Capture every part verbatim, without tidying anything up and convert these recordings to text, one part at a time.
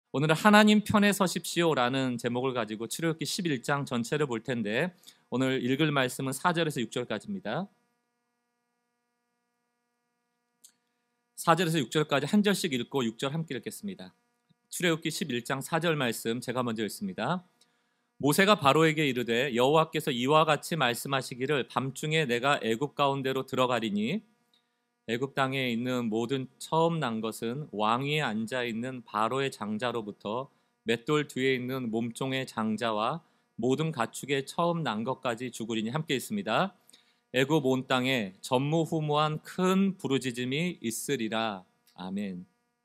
오늘은 하나님 편에 서십시오라는 제목을 가지고 출애굽기 십일 장 전체를 볼 텐데 오늘 읽을 말씀은 사 절에서 육 절까지입니다. 사 절에서 육 절까지 한 절씩 읽고 육 절 함께 읽겠습니다. 출애굽기 십일 장 사 절 말씀 제가 먼저 읽습니다. 모세가 바로에게 이르되 여호와께서 이와 같이 말씀하시기를 밤중에 내가 애굽 가운데로 들어가리니 애굽 땅에 있는 모든 처음 난 것은 왕위에 앉아 있는 바로의 장자로부터 맷돌 뒤에 있는 몸종의 장자와 모든 가축의 처음 난 것까지 죽으리니 함께 있습니다. 애굽 온 땅에 전무후무한 큰 부르짖음이 있으리라. 아멘.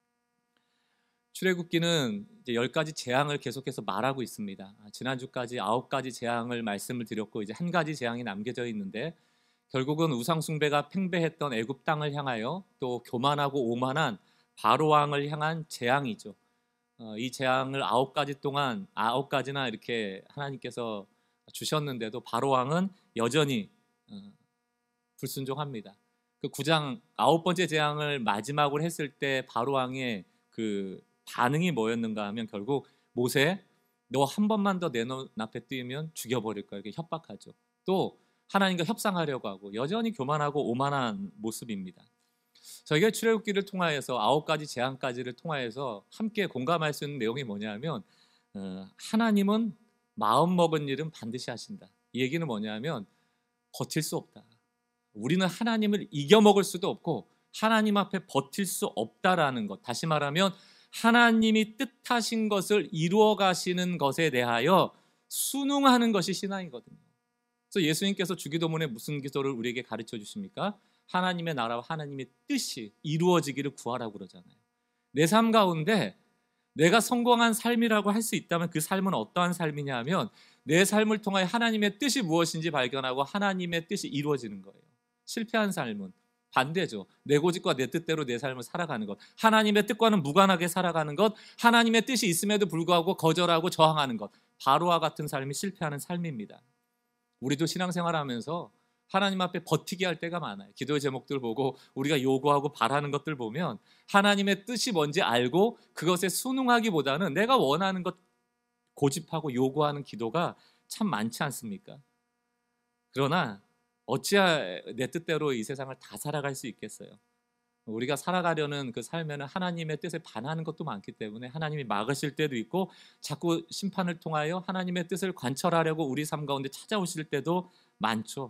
출애굽기는 이제 열 가지 재앙을 계속해서 말하고 있습니다. 지난주까지 아홉 가지 재앙을 말씀을 드렸고 이제 한 가지 재앙이 남겨져 있는데 결국은 우상 숭배가 팽배했던 애굽 땅을 향하여 또 교만하고 오만한 바로 왕을 향한 재앙이죠. 어, 이 재앙을 아홉 가지 동안 아홉 가지나 이렇게 하나님께서 주셨는데도 바로 왕은 여전히 어, 불순종합니다. 그 구 장 아홉 번째 재앙을 마지막으로 했을 때 바로 왕의 그 반응이 뭐였는가 하면 결국 모세 너 한 번만 더 내 눈앞에 띄우면 죽여버릴 거야 이렇게 협박하죠. 또 하나님과 협상하려고 하고 여전히 교만하고 오만한 모습입니다. 저희가 출애굽기를 통하여서 아홉 가지 재앙까지를 통하여서 함께 공감할 수 있는 내용이 뭐냐면 어, 하나님은 마음 먹은 일은 반드시 하신다. 이 얘기는 뭐냐면 버틸 수 없다. 우리는 하나님을 이겨먹을 수도 없고 하나님 앞에 버틸 수 없다라는 것. 다시 말하면 하나님이 뜻하신 것을 이루어 가시는 것에 대하여 순응하는 것이 신앙이거든요. 그래서 예수님께서 주기도문에 무슨 기도를 우리에게 가르쳐 주십니까? 하나님의 나라와 하나님의 뜻이 이루어지기를 구하라고 그러잖아요. 내 삶 가운데 내가 성공한 삶이라고 할 수 있다면 그 삶은 어떠한 삶이냐 하면 내 삶을 통하여 하나님의 뜻이 무엇인지 발견하고 하나님의 뜻이 이루어지는 거예요. 실패한 삶은 반대죠. 내 고집과 내 뜻대로 내 삶을 살아가는 것, 하나님의 뜻과는 무관하게 살아가는 것, 하나님의 뜻이 있음에도 불구하고 거절하고 저항하는 것, 바로와 같은 삶이 실패하는 삶입니다. 우리도 신앙생활하면서 하나님 앞에 버티게 할 때가 많아요. 기도의 제목들 보고 우리가 요구하고 바라는 것들 보면 하나님의 뜻이 뭔지 알고 그것에 순응하기보다는 내가 원하는 것 고집하고 요구하는 기도가 참 많지 않습니까? 그러나 어찌야 내 뜻대로 이 세상을 다 살아갈 수 있겠어요? 우리가 살아가려는 그 삶에는 하나님의 뜻에 반하는 것도 많기 때문에 하나님이 막으실 때도 있고 자꾸 심판을 통하여 하나님의 뜻을 관철하려고 우리 삶 가운데 찾아오실 때도 많죠.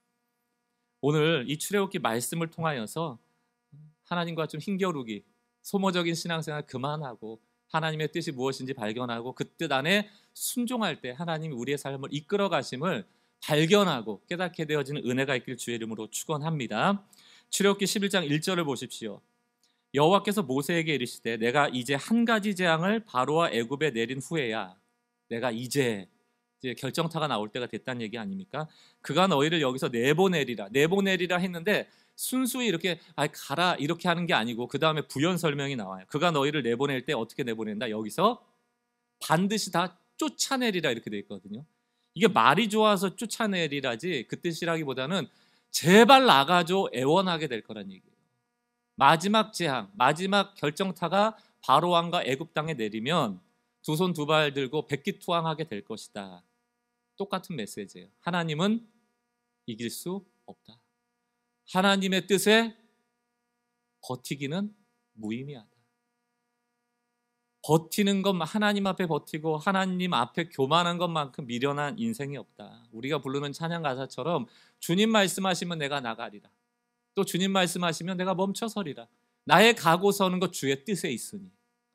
오늘 이 출애굽기 말씀을 통하여서 하나님과 좀 힘겨루기, 소모적인 신앙생활 그만하고 하나님의 뜻이 무엇인지 발견하고 그 뜻 안에 순종할 때 하나님이 우리의 삶을 이끌어 가심을 발견하고 깨닫게 되어지는 은혜가 있길 주의 이름으로 축원합니다. 출애굽기 십일 장 일 절을 보십시오. 여호와께서 모세에게 이르시되 내가 이제 한 가지 재앙을 바로와 애굽에 내린 후에야 내가 이제, 이제 결정타가 나올 때가 됐다는 얘기 아닙니까? 그가 너희를 여기서 내보내리라 내보내리라 했는데 순수히 이렇게 아 가라 이렇게 하는 게 아니고 그 다음에 부연 설명이 나와요. 그가 너희를 내보낼 때 어떻게 내보낸다? 여기서 반드시 다 쫓아내리라 이렇게 돼 있거든요. 이게 말이 좋아서 쫓아내리라지 그 뜻이라기보다는 제발 나가줘 애원하게 될 거란 얘기예요. 마지막 재앙, 마지막 결정타가 바로 왕과 애굽 땅에 내리면 두 손 두 발 들고 백기투항하게 될 것이다. 똑같은 메시지예요. 하나님은 이길 수 없다. 하나님의 뜻에 버티기는 무의미하다. 버티는 것, 하나님 앞에 버티고 하나님 앞에 교만한 것만큼 미련한 인생이 없다. 우리가 부르는 찬양 가사처럼 주님 말씀하시면 내가 나가리라. 또 주님 말씀하시면 내가 멈춰서리라. 나의 가고 서는 것 주의 뜻에 있으니.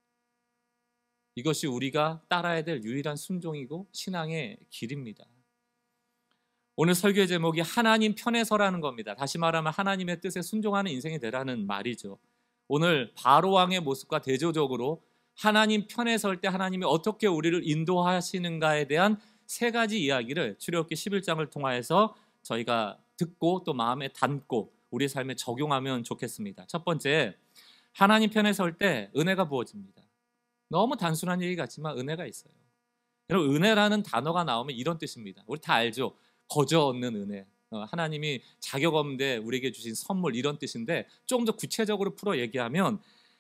이것이 우리가 따라야 될 유일한 순종이고 신앙의 길입니다. 오늘 설교의 제목이 하나님 편에 서라는 겁니다. 다시 말하면 하나님의 뜻에 순종하는 인생이 되라는 말이죠. 오늘 바로 왕의 모습과 대조적으로 하나님 편에 설 때 하나님이 어떻게 우리를 인도하시는가에 대한 세 가지 이야기를 출애굽기 십일 장을 통하여서 저희가 듣고 또 마음에 담고 우리 삶에 적용하면 좋겠습니다. 첫 번째, 하나님 편에 설 때 은혜가 부어집니다. 너무 단순한 얘기 같지만 은혜가 있어요. 여러분, 은혜라는 단어가 나오면 이런 뜻입니다. 우리 다 알죠? 거저 얻는 은혜. 하나님이 자격 없는데 우리에게 주신 선물 이런 뜻인데 좀 더 구체적으로 풀어 얘기하면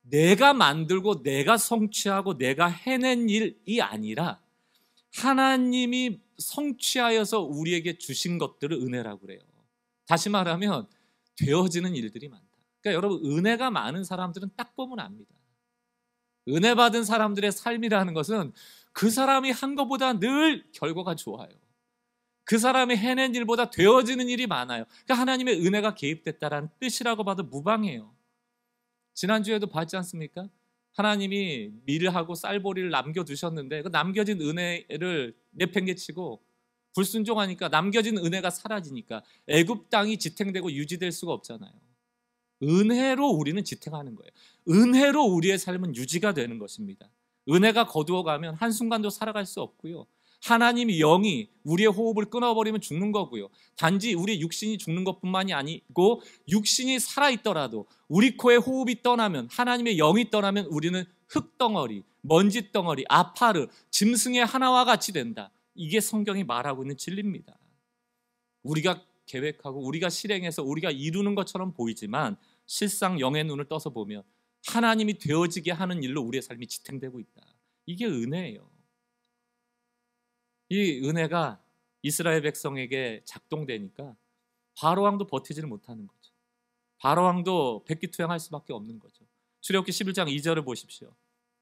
내가 만들고 내가 성취하고 내가 해낸 일이 아니라 하나님이 성취하여서 우리에게 주신 것들을 은혜라고 그래요. 다시 말하면 되어지는 일들이 많다. 그러니까 여러분, 은혜가 많은 사람들은 딱 보면 압니다. 은혜 받은 사람들의 삶이라는 것은 그 사람이 한 것보다 늘 결과가 좋아요. 그 사람이 해낸 일보다 되어지는 일이 많아요. 그러니까 하나님의 은혜가 개입됐다라는 뜻이라고 봐도 무방해요. 지난주에도 봤지 않습니까? 하나님이 밀하고 쌀보리를 남겨두셨는데 그 남겨진 은혜를 내팽개치고 불순종하니까 남겨진 은혜가 사라지니까 애굽 땅이 지탱되고 유지될 수가 없잖아요. 은혜로 우리는 지탱하는 거예요. 은혜로 우리의 삶은 유지가 되는 것입니다. 은혜가 거두어가면 한순간도 살아갈 수 없고요. 하나님이 영이 우리의 호흡을 끊어버리면 죽는 거고요. 단지 우리의 육신이 죽는 것뿐만이 아니고 육신이 살아있더라도 우리 코에 호흡이 떠나면, 하나님의 영이 떠나면 우리는 흙덩어리, 먼지덩어리, 아파르, 짐승의 하나와 같이 된다. 이게 성경이 말하고 있는 진리입니다. 우리가 계획하고 우리가 실행해서 우리가 이루는 것처럼 보이지만 실상 영의 눈을 떠서 보면 하나님이 되어지게 하는 일로 우리의 삶이 지탱되고 있다. 이게 은혜예요. 이 은혜가 이스라엘 백성에게 작동되니까 바로왕도 버티지를 못하는 거죠. 바로왕도 백기투영할 수밖에 없는 거죠. 출애굽기 십일 장 이 절을 보십시오.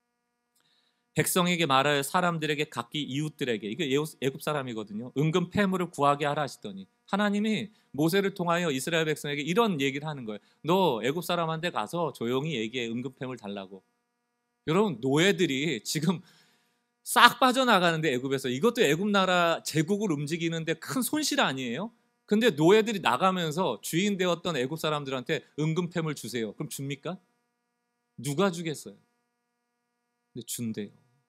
백성에게 말하여 사람들에게 각기 이웃들에게, 이게 애굽 사람이거든요, 은금 패물을 구하게 하라 하시더니 하나님이 모세를 통하여 이스라엘 백성에게 이런 얘기를 하는 거예요. 너 애굽 사람한테 가서 조용히 얘기해, 은금 패물 달라고. 여러분, 노예들이 지금 싹 빠져나가는데 애굽에서, 이것도 애굽 나라 제국을 움직이는데 큰 손실 아니에요? 근데 노예들이 나가면서 주인 되었던 애굽 사람들한테 은금 패물 주세요. 그럼 줍니까? 누가 주겠어요? 근데 준대요.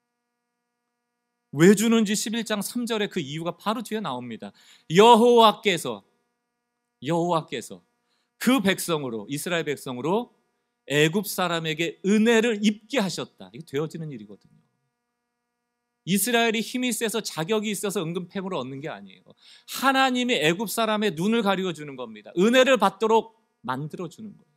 왜 주는지 십일 장 삼 절에 그 이유가 바로 뒤에 나옵니다. 여호와께서 여호와께서 그 백성으로, 이스라엘 백성으로 애굽 사람에게 은혜를 입게 하셨다. 이게 되어지는 일이거든요. 이스라엘이 힘이 세서 자격이 있어서 은금 패물을 얻는 게 아니에요. 하나님이 애굽 사람의 눈을 가리워 주는 겁니다. 은혜를 받도록 만들어 주는 거예요.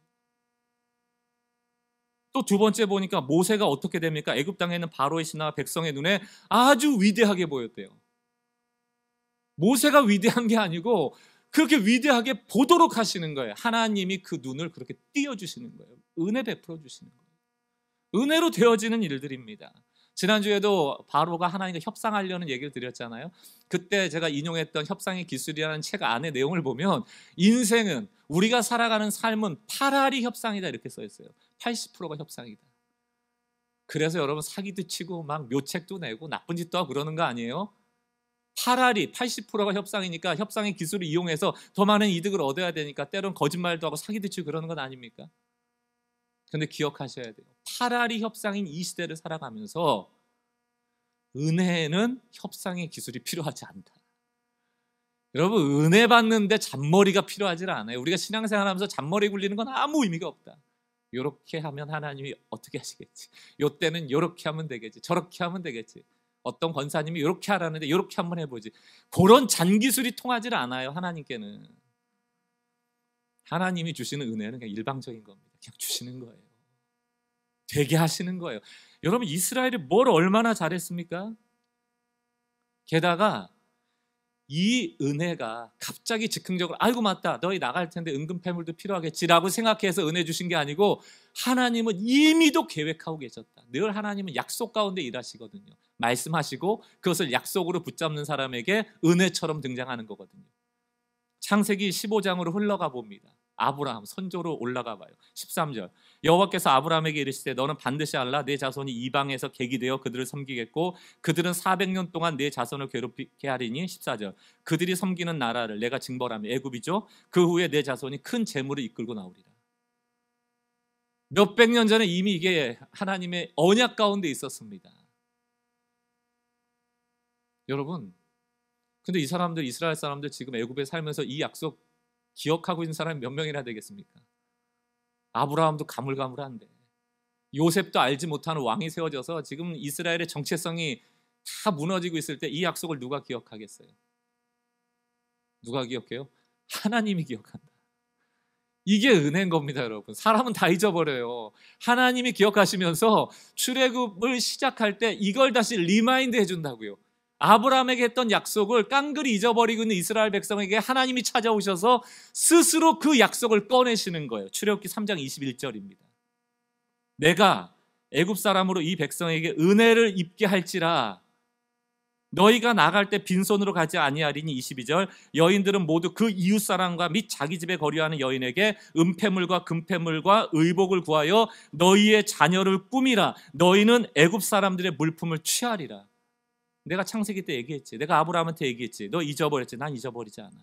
또 두 번째 보니까 모세가 어떻게 됩니까? 애굽 땅에 있는 바로의 신하와 백성의 눈에 아주 위대하게 보였대요. 모세가 위대한 게 아니고 그렇게 위대하게 보도록 하시는 거예요. 하나님이 그 눈을 그렇게 띄워주시는 거예요. 은혜 베풀어 주시는 거예요. 은혜로 되어지는 일들입니다. 지난주에도 바로가 하나님과 협상하려는 얘기를 드렸잖아요. 그때 제가 인용했던 협상의 기술이라는 책 안에 내용을 보면 인생은, 우리가 살아가는 삶은 팔 알이 협상이다 이렇게 써 있어요. 팔십 퍼센트가 협상이다. 그래서 여러분 사기도 치고 막 묘책도 내고 나쁜 짓도 하고 그러는 거 아니에요? 팔 알이 팔십 퍼센트가 협상이니까 협상의 기술을 이용해서 더 많은 이득을 얻어야 되니까 때론 거짓말도 하고 사기도 치고 그러는 건 아닙니까? 근데 기억하셔야 돼요. 팔 알이 협상인 이 시대를 살아가면서 은혜는 협상의 기술이 필요하지 않다. 여러분, 은혜 받는데 잔머리가 필요하지 않아요. 우리가 신앙생활하면서 잔머리 굴리는 건 아무 의미가 없다. 이렇게 하면 하나님이 어떻게 하시겠지, 요때는 이렇게 하면 되겠지, 저렇게 하면 되겠지, 어떤 권사님이 이렇게 하라는데 이렇게 한번 해보지, 그런 잔기술이 통하지 않아요. 하나님께는 하나님이 주시는 은혜는 그냥 일방적인 겁니다. 그냥 주시는 거예요. 되게 하시는 거예요. 여러분, 이스라엘이 뭘 얼마나 잘했습니까? 게다가 이 은혜가 갑자기 즉흥적으로 아이고 맞다, 너희 나갈 텐데 은금 패물도 필요하겠지라고 생각해서 은혜 주신 게 아니고 하나님은 이미도 계획하고 계셨다. 늘 하나님은 약속 가운데 일하시거든요. 말씀하시고 그것을 약속으로 붙잡는 사람에게 은혜처럼 등장하는 거거든요. 창세기 십오 장으로 흘러가 봅니다. 아브라함 선조로 올라가 봐요. 십삼 절, 여호와께서 아브라함에게 이르시되 너는 반드시 알라, 내 자손이 이방에서 객이 되어 그들을 섬기겠고 그들은 사백 년 동안 내 자손을 괴롭히게 하리니. 십사 절, 그들이 섬기는 나라를 내가 징벌하며, 애굽이죠, 그 후에 내 자손이 큰 재물을 이끌고 나오리라. 몇백 년 전에 이미 이게 하나님의 언약 가운데 있었습니다. 여러분, 근데 이 사람들, 이스라엘 사람들 지금 애굽에 살면서 이 약속 기억하고 있는 사람이 몇 명이나 되겠습니까? 아브라함도 가물가물한데, 요셉도 알지 못하는 왕이 세워져서 지금 이스라엘의 정체성이 다 무너지고 있을 때 이 약속을 누가 기억하겠어요? 누가 기억해요? 하나님이 기억한다. 이게 은혜인 겁니다, 여러분. 사람은 다 잊어버려요. 하나님이 기억하시면서 출애굽을 시작할 때 이걸 다시 리마인드 해준다고요. 아브라함에게 했던 약속을 깡그리 잊어버리고 있는 이스라엘 백성에게 하나님이 찾아오셔서 스스로 그 약속을 꺼내시는 거예요. 출애굽기 삼 장 이십일 절입니다. 내가 애굽 사람으로 이 백성에게 은혜를 입게 할지라 너희가 나갈 때 빈손으로 가지 아니하리니. 이십이 절 여인들은 모두 그 이웃 사람과 및 자기 집에 거류하는 여인에게 은폐물과 금폐물과 의복을 구하여 너희의 자녀를 꾸미라. 너희는 애굽 사람들의 물품을 취하리라. 내가 창세기 때 얘기했지. 내가 아브라함한테 얘기했지. 너 잊어버렸지. 난 잊어버리지 않아.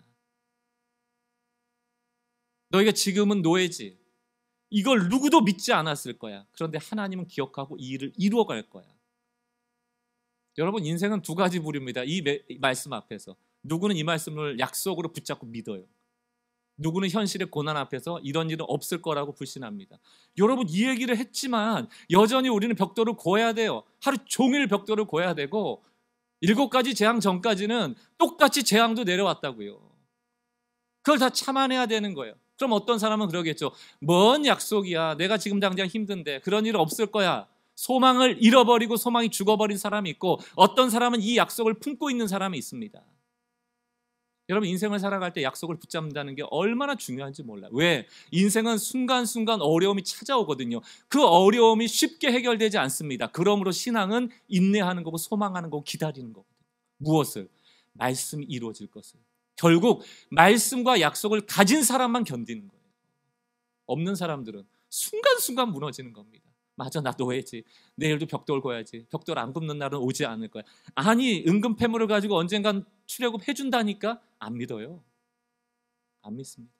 너희가 지금은 노예지. 이걸 누구도 믿지 않았을 거야. 그런데 하나님은 기억하고 이 일을 이루어갈 거야. 여러분, 인생은 두 가지 부류입니다. 이 말씀 앞에서 누구는 이 말씀을 약속으로 붙잡고 믿어요. 누구는 현실의 고난 앞에서 이런 일은 없을 거라고 불신합니다. 여러분, 이 얘기를 했지만 여전히 우리는 벽돌을 고야 돼요. 하루 종일 벽돌을 고야 되고 일곱 가지 재앙 전까지는 똑같이 재앙도 내려왔다고요. 그걸 다 참아내야 되는 거예요. 그럼 어떤 사람은 그러겠죠. 뭔 약속이야. 내가 지금 당장 힘든데 그런 일 없을 거야. 소망을 잃어버리고 소망이 죽어버린 사람이 있고, 어떤 사람은 이 약속을 품고 있는 사람이 있습니다. 여러분, 인생을 살아갈 때 약속을 붙잡는다는 게 얼마나 중요한지 몰라요. 왜? 인생은 순간순간 어려움이 찾아오거든요. 그 어려움이 쉽게 해결되지 않습니다. 그러므로 신앙은 인내하는 거고 소망하는 거고 기다리는 거거든요. 무엇을? 말씀이 이루어질 것을. 결국 말씀과 약속을 가진 사람만 견디는 거예요. 없는 사람들은 순간순간 무너지는 겁니다. 맞아, 나 노예지. 내일도 벽돌 고야지. 벽돌 안 굽는 날은 오지 않을 거야. 아니, 은금 패물을 가지고 언젠간 출애굽 해준다니까? 안 믿어요. 안 믿습니다.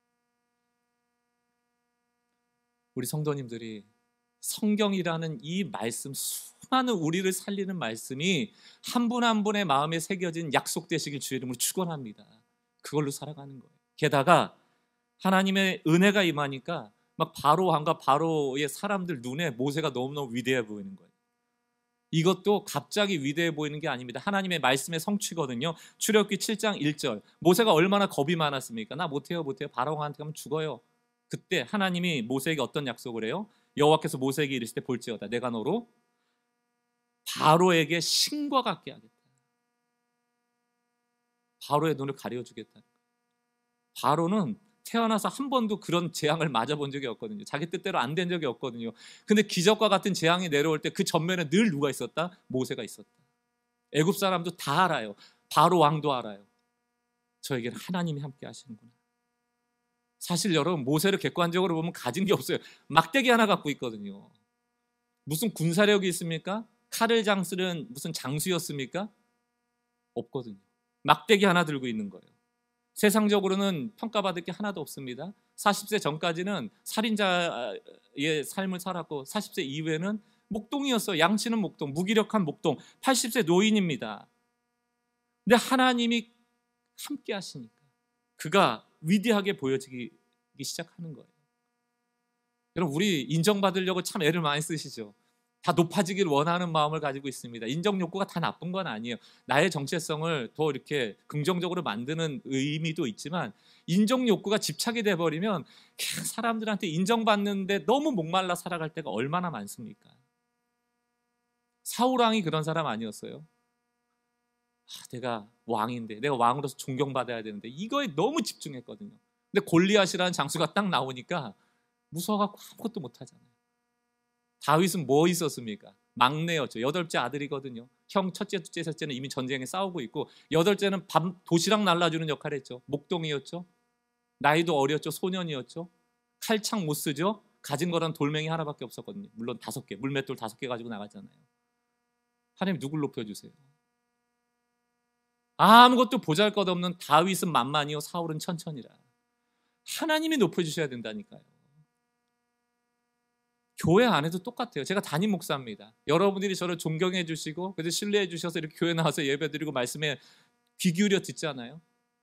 우리 성도님들이 성경이라는 이 말씀, 수많은 우리를 살리는 말씀이 한 분 한 분의 마음에 새겨진 약속되시길 주의 이름으로 축원합니다. 그걸로 살아가는 거예요. 게다가 하나님의 은혜가 임하니까 막 바로 왕과 바로의 사람들 눈에 모세가 너무너무 위대해 보이는 거예요. 이것도 갑자기 위대해 보이는 게 아닙니다. 하나님의 말씀의 성취거든요. 출애굽기 칠 장 일 절 모세가 얼마나 겁이 많았습니까? 나 못해요 못해요. 바로 왕한테 가면 죽어요. 그때 하나님이 모세에게 어떤 약속을 해요? 여호와께서 모세에게 이르시되 볼지어다 내가 너로 바로에게 신과 같게 하겠다. 바로의 눈을 가려주겠다. 바로는 태어나서 한 번도 그런 재앙을 맞아본 적이 없거든요. 자기 뜻대로 안 된 적이 없거든요. 근데 기적과 같은 재앙이 내려올 때 그 전면에 늘 누가 있었다? 모세가 있었다. 애굽 사람도 다 알아요. 바로 왕도 알아요. 저에게는 하나님이 함께 하시는구나. 사실 여러분, 모세를 객관적으로 보면 가진 게 없어요. 막대기 하나 갖고 있거든요. 무슨 군사력이 있습니까? 칼을 장쓰는 무슨 장수였습니까? 없거든요. 막대기 하나 들고 있는 거예요. 세상적으로는 평가받을 게 하나도 없습니다. 사십 세 전까지는 살인자의 삶을 살았고 사십 세 이후에는 목동이었어요. 양치는 목동, 무기력한 목동, 팔십 세 노인입니다. 근데 하나님이 함께 하시니까 그가 위대하게 보여지기 시작하는 거예요. 여러분, 우리 인정받으려고 참 애를 많이 쓰시죠. 다 높아지길 원하는 마음을 가지고 있습니다. 인정 욕구가 다 나쁜 건 아니에요. 나의 정체성을 더 이렇게 긍정적으로 만드는 의미도 있지만 인정 욕구가 집착이 돼버리면 그냥 사람들한테 인정받는데 너무 목말라 살아갈 때가 얼마나 많습니까? 사울왕이 그런 사람 아니었어요? 아, 내가 왕인데 내가 왕으로서 존경받아야 되는데 이거에 너무 집중했거든요. 근데 골리앗이라는 장수가 딱 나오니까 무서워갖고 아무것도 못하잖아요. 다윗은 뭐 있었습니까? 막내였죠. 여덟째 아들이거든요. 형 첫째, 둘째, 셋째는 이미 전쟁에 싸우고 있고 여덟째는 밥 도시락 날라주는 역할을 했죠. 목동이었죠. 나이도 어렸죠. 소년이었죠. 칼창 못 쓰죠. 가진 거란 돌멩이 하나밖에 없었거든요. 물론 다섯 개, 물맷돌 다섯 개 가지고 나갔잖아요. 하나님 누굴 높여주세요? 아무것도 보잘것없는 다윗은 만만이요 사울은 천천히라. 하나님이 높여주셔야 된다니까요. 교회 안에도 똑같아요. 제가 담임 목사입니다. 여러분들이 저를 존경해 주시고 그래서 신뢰해 주셔서 이렇게 교회 나와서 예배 드리고 말씀에 귀 기울여 듣잖아요.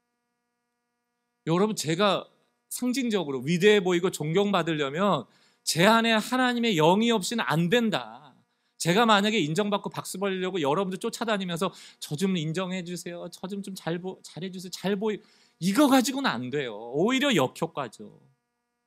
여러분, 제가 상징적으로 위대해 보이고 존경받으려면 제 안에 하나님의 영이 없이는 안 된다. 제가 만약에 인정받고 박수 벌리려고 여러분들 쫓아다니면서 저 좀 인정해 주세요. 저 좀 좀 잘 보 잘해 주세요. 잘 보이 이거 가지고는 안 돼요. 오히려 역효과죠.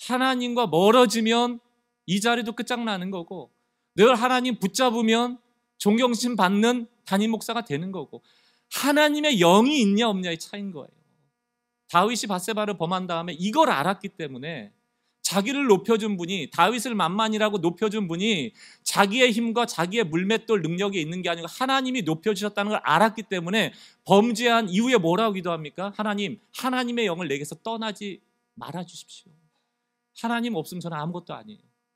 하나님과 멀어지면 이 자리도 끝장나는 거고, 늘 하나님 붙잡으면 존경심 받는 담임 목사가 되는 거고, 하나님의 영이 있냐 없냐의 차이인 거예요. 다윗이 밧세바를 범한 다음에 이걸 알았기 때문에 자기를 높여준 분이, 다윗을 만만이라고 높여준 분이 자기의 힘과 자기의 물맷돌 능력이 있는 게 아니고 하나님이 높여주셨다는 걸 알았기 때문에 범죄한 이후에 뭐라고 기도합니까? 하나님, 하나님의 영을 내게서 떠나지 말아주십시오. 하나님 없으면 저는 아무것도 아니에요.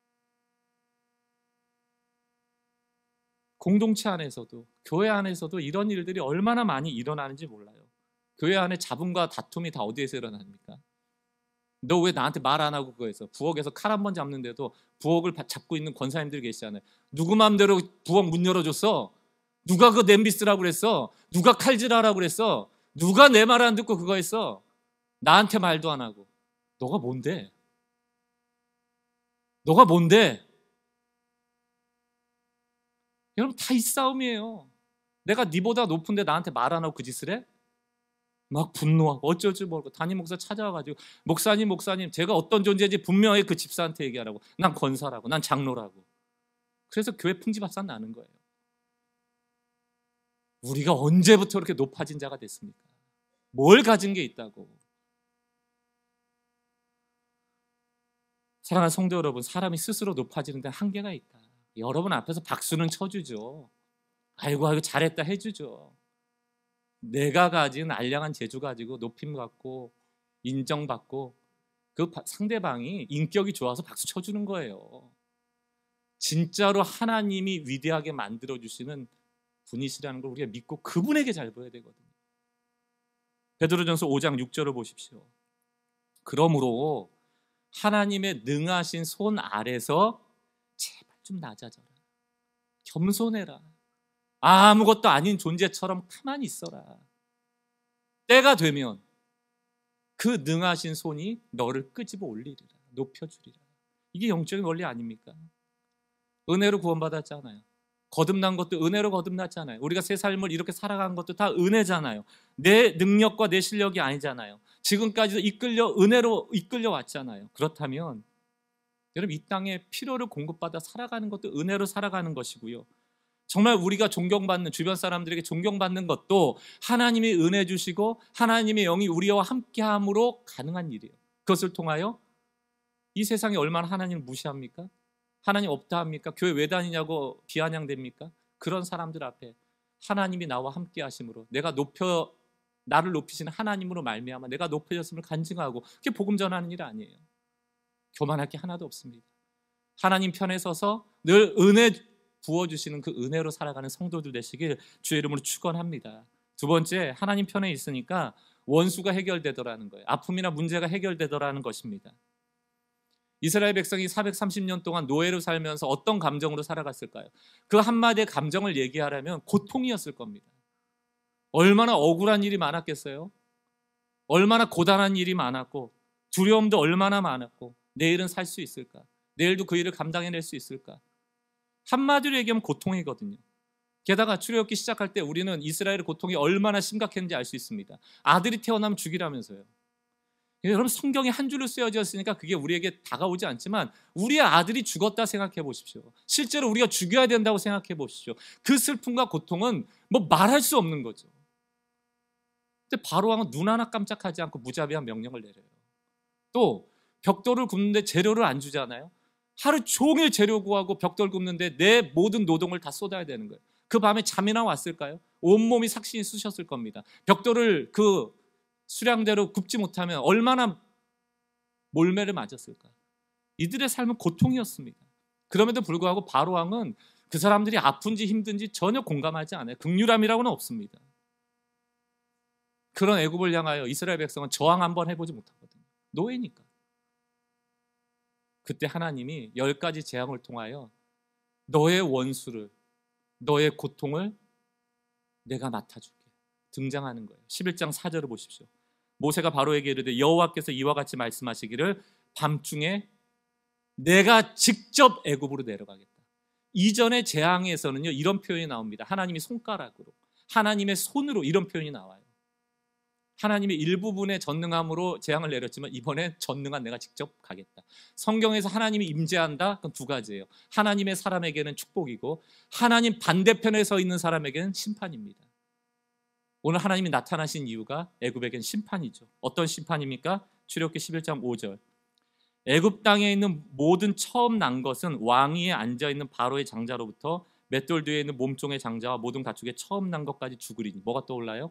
공동체 안에서도, 교회 안에서도 이런 일들이 얼마나 많이 일어나는지 몰라요. 교회 안에 잡음과 다툼이 다 어디에서 일어납니까? 너 왜 나한테 말 안 하고 그거에서, 부엌에서 칼 한 번 잡는데도 부엌을 잡고 있는 권사님들 계시잖아요. 누구 맘대로 부엌 문 열어줬어? 누가 그 냄비 쓰라고 그랬어? 누가 칼질하라고 그랬어? 누가 내 말 안 듣고 그거 했어? 나한테 말도 안 하고. 너가 뭔데? 너가 뭔데? 여러분, 다 이 싸움이에요. 내가 니보다 높은데 나한테 말 안 하고 그 짓을 해? 막 분노하고 어쩔 줄 모르고 담임 목사 찾아와가지고, 목사님 목사님 제가 어떤 존재인지 분명히 그 집사한테 얘기하라고. 난 권사라고, 난 장로라고. 그래서 교회 풍지박산 나는 거예요. 우리가 언제부터 이렇게 높아진 자가 됐습니까? 뭘 가진 게 있다고. 사랑하는 성도 여러분, 사람이 스스로 높아지는 데 한계가 있다. 여러분 앞에서 박수는 쳐주죠. 아이고 아이고 잘했다 해주죠. 내가 가진 알량한 재주 가지고 높임 받고 인정받고 그 상대방이 인격이 좋아서 박수 쳐주는 거예요. 진짜로 하나님이 위대하게 만들어주시는 분이시라는 걸 우리가 믿고 그분에게 잘 보여야 되거든요. 베드로전서 오 장 육 절을 보십시오. 그러므로 하나님의 능하신 손 아래서 제발 좀 낮아져라. 겸손해라. 아무것도 아닌 존재처럼 가만히 있어라. 때가 되면 그 능하신 손이 너를 끄집어 올리리라. 높여주리라. 이게 영적인 원리 아닙니까? 은혜로 구원받았잖아요. 거듭난 것도 은혜로 거듭났잖아요. 우리가 새 삶을 이렇게 살아간 것도 다 은혜잖아요. 내 능력과 내 실력이 아니잖아요. 지금까지도 이끌려 은혜로 이끌려 왔잖아요. 그렇다면 여러분, 이 땅에 필요를 공급받아 살아가는 것도 은혜로 살아가는 것이고요. 정말 우리가 존경받는, 주변 사람들에게 존경받는 것도 하나님이 은혜 주시고 하나님의 영이 우리와 함께함으로 가능한 일이에요. 그것을 통하여 이 세상이 얼마나 하나님을 무시합니까? 하나님 없다 합니까? 교회 왜 다니냐고 비아냥됩니까? 그런 사람들 앞에 하나님이 나와 함께 하심으로, 내가 높여 나를 높이시는 하나님으로 말미암아 내가 높여졌음을 간증하고, 그게 복음 전하는 일 아니에요. 교만할 게 하나도 없습니다. 하나님 편에 서서 늘 은혜 부어주시는 그 은혜로 살아가는 성도들 되시길 주의 이름으로 축원합니다. 두 번째, 하나님 편에 있으니까 원수가 해결되더라는 거예요. 아픔이나 문제가 해결되더라는 것입니다. 이스라엘 백성이 사백삼십 년 동안 노예로 살면서 어떤 감정으로 살아갔을까요? 그 한마디의 감정을 얘기하려면 고통이었을 겁니다. 얼마나 억울한 일이 많았겠어요? 얼마나 고단한 일이 많았고 두려움도 얼마나 많았고, 내일은 살 수 있을까? 내일도 그 일을 감당해낼 수 있을까? 한마디로 얘기하면 고통이거든요. 게다가 출애굽기 시작할 때 우리는 이스라엘의 고통이 얼마나 심각했는지 알 수 있습니다. 아들이 태어나면 죽이라면서요. 여러분, 성경이 한 줄로 쓰여져 있으니까 그게 우리에게 다가오지 않지만 우리의 아들이 죽었다 생각해 보십시오. 실제로 우리가 죽여야 된다고 생각해 보십시오. 그 슬픔과 고통은 뭐 말할 수 없는 거죠. 근데 바로왕은 눈 하나 깜짝하지 않고 무자비한 명령을 내려요. 또 벽돌을 굽는데 재료를 안 주잖아요. 하루 종일 재료 구하고 벽돌 굽는데 내 모든 노동을 다 쏟아야 되는 거예요. 그 밤에 잠이나 왔을까요? 온몸이 삭신이 쑤셨을 겁니다. 벽돌을 그 수량대로 굽지 못하면 얼마나 몰매를 맞았을까? 이들의 삶은 고통이었습니다. 그럼에도 불구하고 바로왕은 그 사람들이 아픈지 힘든지 전혀 공감하지 않아요. 긍휼함이라고는 없습니다. 그런 애굽을 향하여 이스라엘 백성은 저항 한번 해보지 못하거든요. 노예니까. 그때 하나님이 열 가지 재앙을 통하여 너의 원수를, 너의 고통을 내가 맡아줄게 등장하는 거예요. 십일 장 사 절을 보십시오. 모세가 바로에게 이르되 여호와께서 이와 같이 말씀하시기를 밤중에 내가 직접 애굽으로 내려가겠다. 이전의 재앙에서는요 이런 표현이 나옵니다. 하나님이 손가락으로, 하나님의 손으로, 이런 표현이 나와요. 하나님의 일부분의 전능함으로 재앙을 내렸지만 이번에 전능한 내가 직접 가겠다. 성경에서 하나님이 임재한다? 그건 두 가지예요. 하나님의 사람에게는 축복이고 하나님 반대편에 서 있는 사람에게는 심판입니다. 오늘 하나님이 나타나신 이유가 애굽에겐 심판이죠. 어떤 심판입니까? 출애굽기 십일 장 오 절. 애굽 땅에 있는 모든 처음 난 것은 왕위에 앉아있는 바로의 장자로부터 맷돌 뒤에 있는 몸종의 장자와 모든 가축의 처음 난 것까지 죽으리니. 뭐가 떠올라요?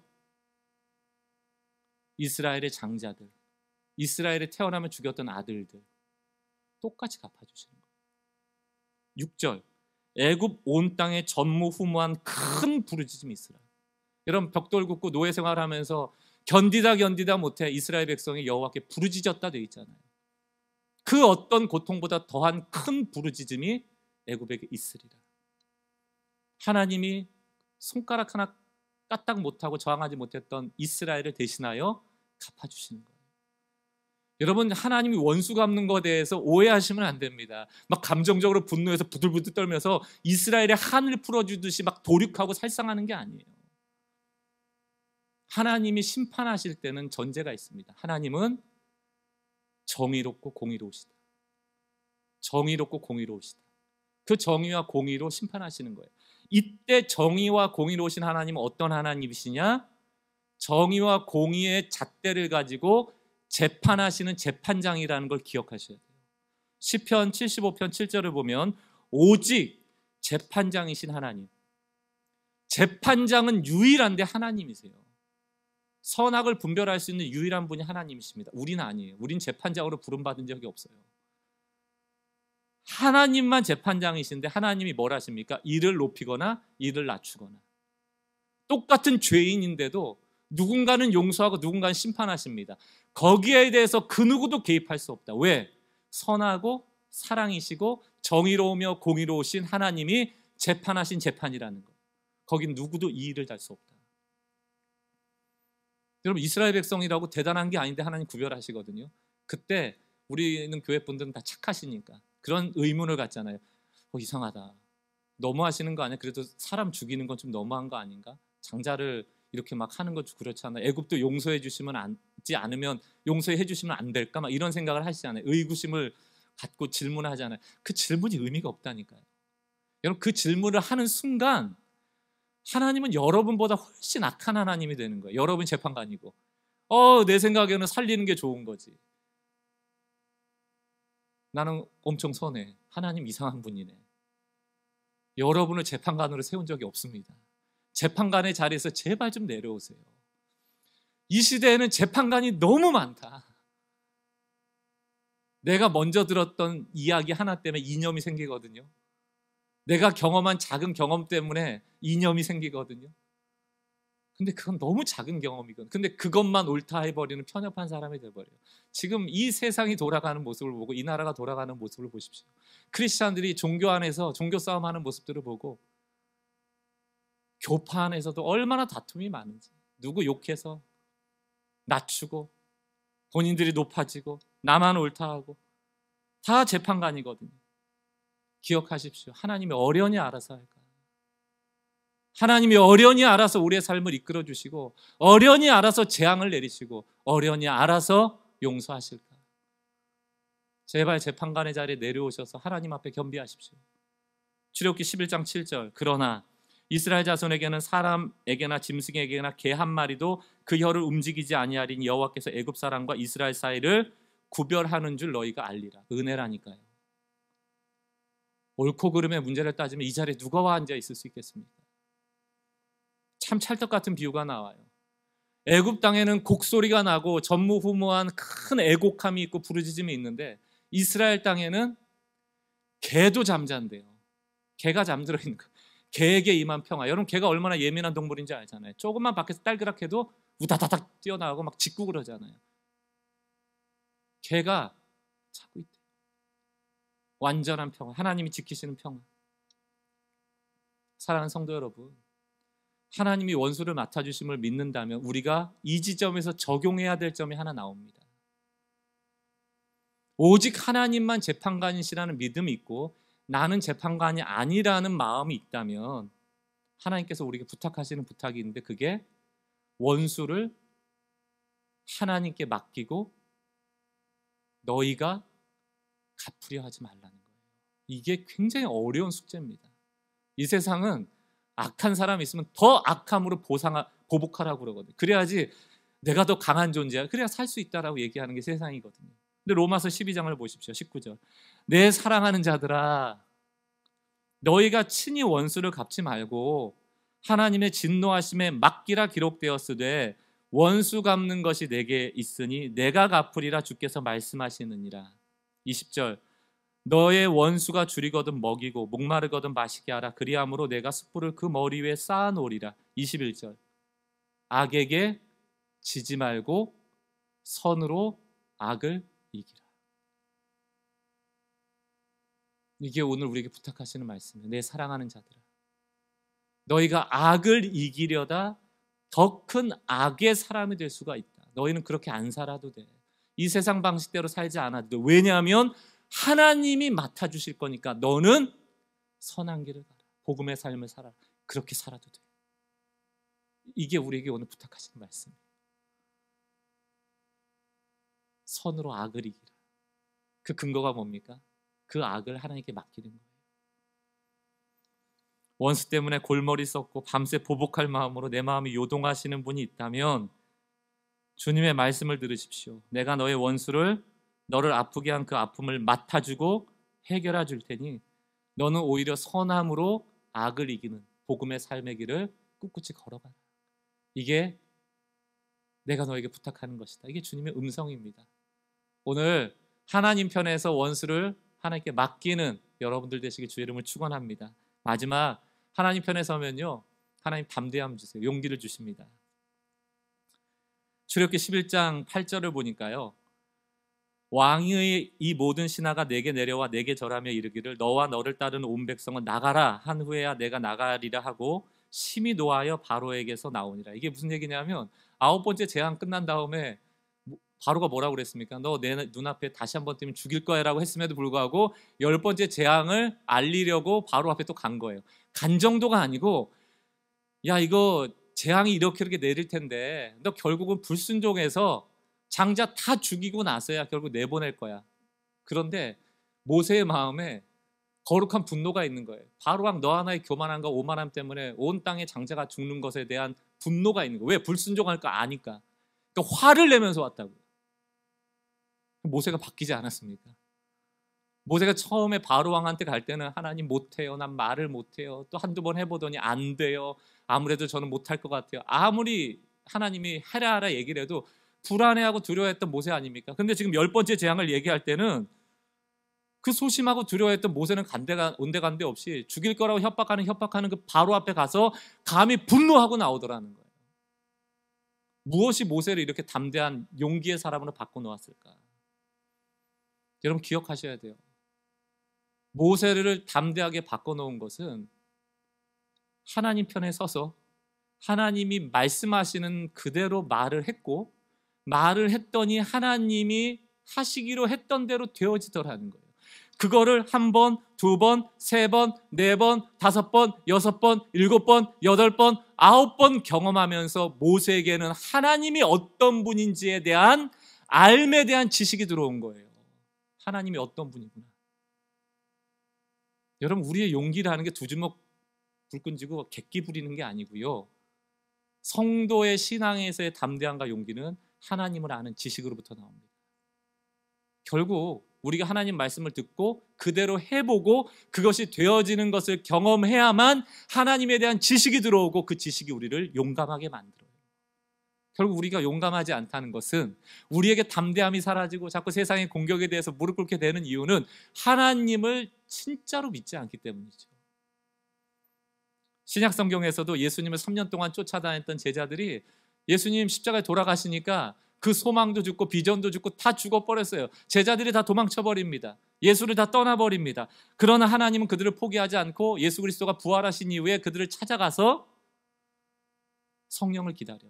이스라엘의 장자들, 이스라엘에 태어나면 죽였던 아들들 똑같이 갚아주시는 거예요. 육 절. 애굽 온 땅에 전무후무한 큰 부르짖음이 있으라. 여러분 벽돌 굽고 노예 생활하면서 견디다 견디다 못해 이스라엘 백성이 여호와께 부르짖었다 되어 있잖아요. 그 어떤 고통보다 더한 큰 부르짖음이 애굽에게 있으리라. 하나님이 손가락 하나 까딱 못하고 저항하지 못했던 이스라엘을 대신하여 갚아주시는 거예요. 여러분 하나님이 원수 갚는 것에 대해서 오해하시면 안 됩니다. 막 감정적으로 분노해서 부들부들 떨면서 이스라엘의 한을 풀어주듯이 막 도륙하고 살상하는 게 아니에요. 하나님이 심판하실 때는 전제가 있습니다. 하나님은 정의롭고 공의로우시다. 정의롭고 공의로우시다. 그 정의와 공의로 심판하시는 거예요. 이때 정의와 공의로우신 하나님은 어떤 하나님이시냐? 정의와 공의의 잣대를 가지고 재판하시는 재판장이라는 걸 기억하셔야 돼요. 시편 칠십오 편 칠 절을 보면 오직 재판장이신 하나님. 재판장은 유일한데 하나님이세요. 선악을 분별할 수 있는 유일한 분이 하나님이십니다. 우리는 아니에요. 우린 재판장으로 부름받은 적이 없어요. 하나님만 재판장이신데 하나님이 뭘 하십니까? 이를 높이거나 이를 낮추거나. 똑같은 죄인인데도 누군가는 용서하고 누군가는 심판하십니다. 거기에 대해서 그 누구도 개입할 수 없다. 왜? 선하고 사랑이시고 정의로우며 공의로우신 하나님이 재판하신 재판이라는 거예요. 거긴 누구도 이의를 달 수 없다. 여러분 이스라엘 백성이라고 대단한 게 아닌데 하나님 구별하시거든요. 그때 우리는 교회 분들은 다 착하시니까 그런 의문을 갖잖아요. 어, 이상하다. 너무하시는 거 아니야? 그래도 사람 죽이는 건 좀 너무한 거 아닌가? 장자를 이렇게 막 하는 것 그렇지 않아? 애굽도 용서해 주시면 안지 않으면 용서해 주시면 안 될까? 막 이런 생각을 하시잖아요. 의구심을 갖고 질문하잖아요. 그 질문이 의미가 없다니까요. 여러분 그 질문을 하는 순간 하나님은 여러분보다 훨씬 악한 하나님이 되는 거예요. 여러분 재판관이고 어, 내 생각에는 살리는 게 좋은 거지. 나는 엄청 선해. 하나님 이상한 분이네. 여러분을 재판관으로 세운 적이 없습니다. 재판관의 자리에서 제발 좀 내려오세요. 이 시대에는 재판관이 너무 많다. 내가 먼저 들었던 이야기 하나 때문에 이념이 생기거든요. 내가 경험한 작은 경험 때문에 이념이 생기거든요. 근데 그건 너무 작은 경험이거든요. 근데 그것만 옳다 해버리는 편협한 사람이 돼버려요. 지금 이 세상이 돌아가는 모습을 보고 이 나라가 돌아가는 모습을 보십시오. 크리스찬들이 종교 안에서 종교 싸움하는 모습들을 보고 교파 안에서도 얼마나 다툼이 많은지, 누구 욕해서 낮추고 본인들이 높아지고 나만 옳다 하고 다 재판관이거든요. 기억하십시오. 하나님이 어련히 알아서 할까? 하나님이 어련히 알아서 우리의 삶을 이끌어 주시고 어련히 알아서 재앙을 내리시고 어련히 알아서 용서하실까? 제발 재판관의 자리에 내려오셔서 하나님 앞에 겸비하십시오. 출애굽기 십일 장 칠 절. 그러나 이스라엘 자손에게는 사람에게나 짐승에게나 개 한 마리도 그 혀를 움직이지 아니하리니 여호와께서 애굽 사람과 이스라엘 사이를 구별하는 줄 너희가 알리라. 은혜라니까요. 옳고 그름의 문제를 따지면 이 자리에 누가 와 앉아 있을 수 있겠습니까? 참 찰떡 같은 비유가 나와요. 애굽 땅에는 곡소리가 나고 전무후무한 큰 애곡함이 있고 부르짖음이 있는데 이스라엘 땅에는 개도 잠잔대요. 개가 잠들어 있는 거. 개에게 임한 평화. 여러분 개가 얼마나 예민한 동물인지 알잖아요. 조금만 밖에서 딸그락해도 우다다닥 뛰어나가고 막 짖고 그러잖아요. 개가 자고 있대요. 완전한 평화. 하나님이 지키시는 평화. 사랑하는 성도 여러분, 하나님이 원수를 맡아주심을 믿는다면 우리가 이 지점에서 적용해야 될 점이 하나 나옵니다. 오직 하나님만 재판관이시라는 믿음이 있고 나는 재판관이 아니라는 마음이 있다면 하나님께서 우리에게 부탁하시는 부탁이 있는데 그게 원수를 하나님께 맡기고 너희가 갚으려 하지 말라는 거예요. 이게 굉장히 어려운 숙제입니다. 이 세상은 악한 사람이 있으면 더 악함으로 보상하, 보복하라고 그러거든요. 그래야지 내가 더 강한 존재야. 그래야 살 수 있다라고 얘기하는 게 세상이거든요. 근데 로마서 십이 장을 보십시오. 십구 절. 내 사랑하는 자들아, 너희가 친히 원수를 갚지 말고 하나님의 진노하심에 맡기라 기록되었으되 원수 갚는 것이 내게 있으니 내가 갚으리라 주께서 말씀하시느니라. 이십 절. 너의 원수가 줄이거든 먹이고 목마르거든 마시게 하라. 그리함으로 내가 숯불을 그 머리 위에 쌓아 놓으리라. 이십일 절. 악에게 지지 말고 선으로 악을 이기라. 이게 오늘 우리에게 부탁하시는 말씀이에요. 내 사랑하는 자들아, 너희가 악을 이기려다 더 큰 악의 사람이 될 수가 있다. 너희는 그렇게 안 살아도 돼. 이 세상 방식대로 살지 않아도 돼. 왜냐하면 하나님이 맡아주실 거니까 너는 선한 길을 가라. 복음의 삶을 살아라. 그렇게 살아도 돼. 이게 우리에게 오늘 부탁하시는 말씀이에요. 선으로 악을 이기라. 그 근거가 뭡니까? 그 악을 하나님께 맡기는 거예요. 원수 때문에 골머리 썩고 밤새 보복할 마음으로 내 마음이 요동하시는 분이 있다면 주님의 말씀을 들으십시오. 내가 너의 원수를 너를 아프게 한 그 아픔을 맡아주고 해결해 줄 테니 너는 오히려 선함으로 악을 이기는 복음의 삶의 길을 꿋꿋이 걸어가라. 이게 내가 너에게 부탁하는 것이다. 이게 주님의 음성입니다. 오늘 하나님 편에서 원수를 하나님께 맡기는 여러분들 되시길 주의 이름을 축원합니다. 마지막, 하나님 편에 서면요, 하나님 담대함 주세요. 용기를 주십니다. 출애굽기 십일 장 팔 절을 보니까요, 왕의 이 모든 신하가 내게 내려와 내게 절하며 이르기를 너와 너를 따르는 온 백성은 나가라 한 후에야 내가 나가리라 하고 심히 노하여 바로에게서 나오니라. 이게 무슨 얘기냐면 아홉 번째 재앙 끝난 다음에 바로가 뭐라고 그랬습니까? 너 내 눈앞에 다시 한번 뜨면 죽일 거야 라고 했음에도 불구하고 열 번째 재앙을 알리려고 바로 앞에 또 간 거예요. 간 정도가 아니고, 야 이거 재앙이 이렇게 이렇게 내릴 텐데 너 결국은 불순종해서 장자 다 죽이고 나서야 결국 내보낼 거야. 그런데 모세의 마음에 거룩한 분노가 있는 거예요. 바로왕 너 하나의 교만함과 오만함 때문에 온 땅의 장자가 죽는 것에 대한 분노가 있는 거예요. 왜? 불순종할 거 아니까. 그러니까 화를 내면서 왔다고요. 모세가 바뀌지 않았습니까? 모세가 처음에 바로왕한테 갈 때는 하나님 못해요, 난 말을 못해요, 또 한두 번 해보더니 안 돼요, 아무래도 저는 못할 것 같아요. 아무리 하나님이 해라 하라 얘기를 해도 불안해하고 두려워했던 모세 아닙니까? 근데 지금 열 번째 재앙을 얘기할 때는 그 소심하고 두려워했던 모세는 간데가 온데간데 없이 죽일 거라고 협박하는 협박하는 그 바로 앞에 가서 감히 분노하고 나오더라는 거예요. 무엇이 모세를 이렇게 담대한 용기의 사람으로 바꿔놓았을까? 여러분 기억하셔야 돼요. 모세를 담대하게 바꿔놓은 것은 하나님 편에 서서 하나님이 말씀하시는 그대로 말을 했고, 말을 했더니 하나님이 하시기로 했던 대로 되어지더라는 거예요. 그거를 한 번, 두 번, 세 번, 네 번, 다섯 번, 여섯 번, 일곱 번, 여덟 번, 아홉 번 경험하면서 모세에게는 하나님이 어떤 분인지에 대한 알에 대한 지식이 들어온 거예요. 하나님이 어떤 분이구나. 여러분, 우리의 용기라는 게 두 주먹 불 끈지고 객기 부리는 게 아니고요. 성도의 신앙에서의 담대함과 용기는 하나님을 아는 지식으로부터 나옵니다. 결국 우리가 하나님 말씀을 듣고 그대로 해보고 그것이 되어지는 것을 경험해야만 하나님에 대한 지식이 들어오고 그 지식이 우리를 용감하게 만들어요. 결국 우리가 용감하지 않다는 것은, 우리에게 담대함이 사라지고 자꾸 세상의 공격에 대해서 무릎 꿇게 되는 이유는 하나님을 진짜로 믿지 않기 때문이죠. 신약 성경에서도 예수님을 삼 년 동안 쫓아다녔던 제자들이 예수님 십자가에 돌아가시니까 그 소망도 죽고 비전도 죽고 다 죽어버렸어요. 제자들이 다 도망쳐버립니다. 예수를 다 떠나버립니다. 그러나 하나님은 그들을 포기하지 않고 예수 그리스도가 부활하신 이후에 그들을 찾아가서 성령을 기다려라.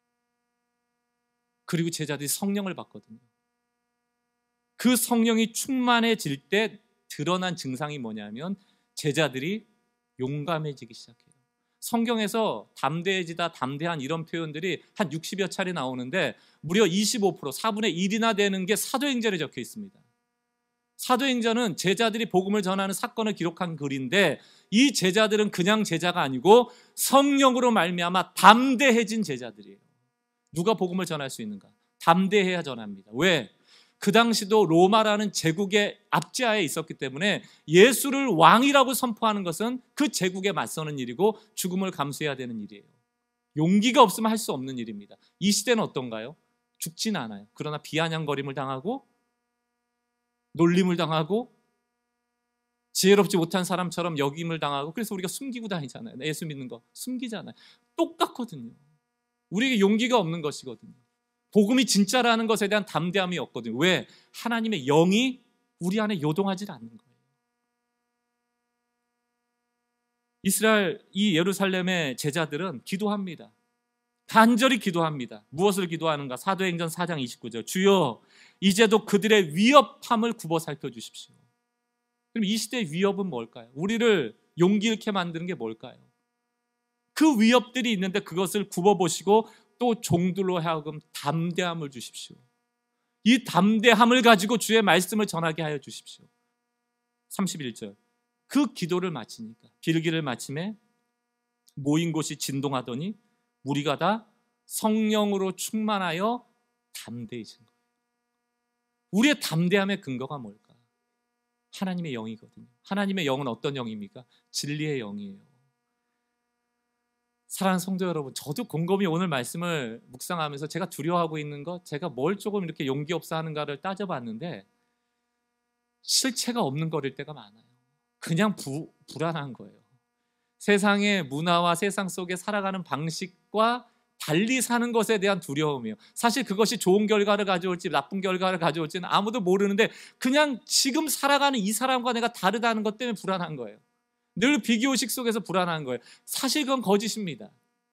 그리고 제자들이 성령을 받거든요. 그 성령이 충만해질 때 드러난 증상이 뭐냐면 제자들이 용감해지기 시작해요. 성경에서 담대해지다, 담대한 이런 표현들이 한 육십여 차례 나오는데 무려 이십오 퍼센트, 사분의 일이나 되는 게 사도행전에 적혀 있습니다. 사도행전은 제자들이 복음을 전하는 사건을 기록한 글인데 이 제자들은 그냥 제자가 아니고 성령으로 말미암아 담대해진 제자들이에요. 누가 복음을 전할 수 있는가? 담대해야 전합니다. 왜? 그 당시도 로마라는 제국의 압제하에 있었기 때문에 예수를 왕이라고 선포하는 것은 그 제국에 맞서는 일이고 죽음을 감수해야 되는 일이에요. 용기가 없으면 할 수 없는 일입니다. 이 시대는 어떤가요? 죽진 않아요. 그러나 비아냥거림을 당하고 놀림을 당하고 지혜롭지 못한 사람처럼 여김을 당하고, 그래서 우리가 숨기고 다니잖아요. 예수 믿는 거 숨기잖아요. 똑같거든요. 우리에게 용기가 없는 것이거든요. 복음이 진짜라는 것에 대한 담대함이 없거든요. 왜? 하나님의 영이 우리 안에 요동하지 않는 거예요. 이스라엘, 이 예루살렘의 제자들은 기도합니다. 간절히 기도합니다. 무엇을 기도하는가? 사도행전 사 장 이십구 절, 주여 이제도 그들의 위협함을 굽어 살펴주십시오. 그럼 이 시대의 위협은 뭘까요? 우리를 용기 잃게 만드는 게 뭘까요? 그 위협들이 있는데 그것을 굽어보시고 또 종들로 하여금 담대함을 주십시오. 이 담대함을 가지고 주의 말씀을 전하게 하여 주십시오. 삼십일 절, 그 기도를 마치니까 빌기를 마침에 모인 곳이 진동하더니 무리가 다 성령으로 충만하여 담대해진 거예요. 우리의 담대함의 근거가 뭘까? 하나님의 영이거든요. 하나님의 영은 어떤 영입니까? 진리의 영이에요. 사랑하는 성도 여러분, 저도 곰곰이 오늘 말씀을 묵상하면서 제가 두려워하고 있는 것, 제가 뭘 조금 이렇게 용기 없어 하는가를 따져봤는데 실체가 없는 거일 때가 많아요. 그냥 부, 불안한 거예요. 세상의 문화와 세상 속에 살아가는 방식과 달리 사는 것에 대한 두려움이에요. 사실 그것이 좋은 결과를 가져올지 나쁜 결과를 가져올지는 아무도 모르는데 그냥 지금 살아가는 이 사람과 내가 다르다는 것 때문에 불안한 거예요. 늘 비교의식 속에서 불안한 거예요. 사실 그건 거짓입니다.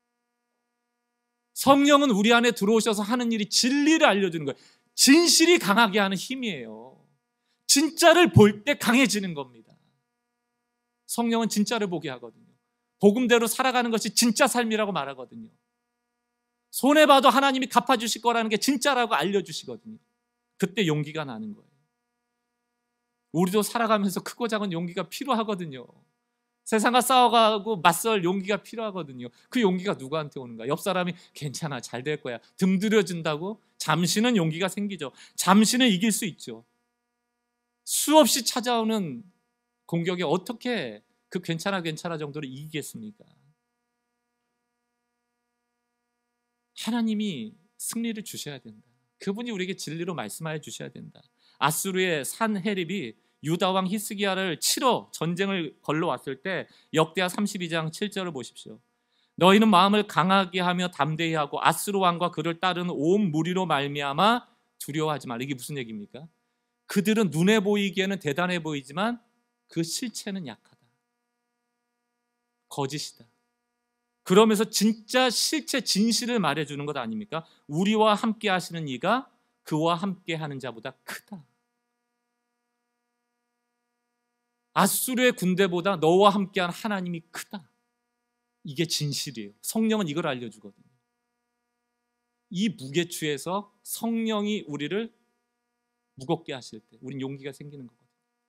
성령은 우리 안에 들어오셔서 하는 일이 진리를 알려주는 거예요. 진실이 강하게 하는 힘이에요. 진짜를 볼 때 강해지는 겁니다. 성령은 진짜를 보게 하거든요. 복음대로 살아가는 것이 진짜 삶이라고 말하거든요. 손해봐도 하나님이 갚아주실 거라는 게 진짜라고 알려주시거든요. 그때 용기가 나는 거예요. 우리도 살아가면서 크고 작은 용기가 필요하거든요. 세상과 싸워가고 맞설 용기가 필요하거든요. 그 용기가 누구한테 오는가? 옆 사람이 괜찮아, 잘 될 거야, 등 들여준다고 잠시는 용기가 생기죠. 잠시는 이길 수 있죠. 수없이 찾아오는 공격에 어떻게 그 괜찮아 괜찮아 정도로 이기겠습니까? 하나님이 승리를 주셔야 된다. 그분이 우리에게 진리로 말씀하여 주셔야 된다. 아수르의 산헤립이 유다 왕 히스기야를 치러 전쟁을 걸러 왔을 때 역대하 삼십이 장 칠 절을 보십시오. 너희는 마음을 강하게 하며 담대히 하고 아수르 왕과 그를 따르는 온 무리로 말미암아 두려워하지 말라. 이게 무슨 얘기입니까? 그들은 눈에 보이기에는 대단해 보이지만 그 실체는 약하다. 거짓이다. 그러면서 진짜 실체 진실을 말해주는 것 아닙니까? 우리와 함께 하시는 이가 그와 함께 하는 자보다 크다. 아수르의 군대보다 너와 함께한 하나님이 크다. 이게 진실이에요. 성령은 이걸 알려주거든요. 이 무게추에서 성령이 우리를 무겁게 하실 때 우린 용기가 생기는 거거든요.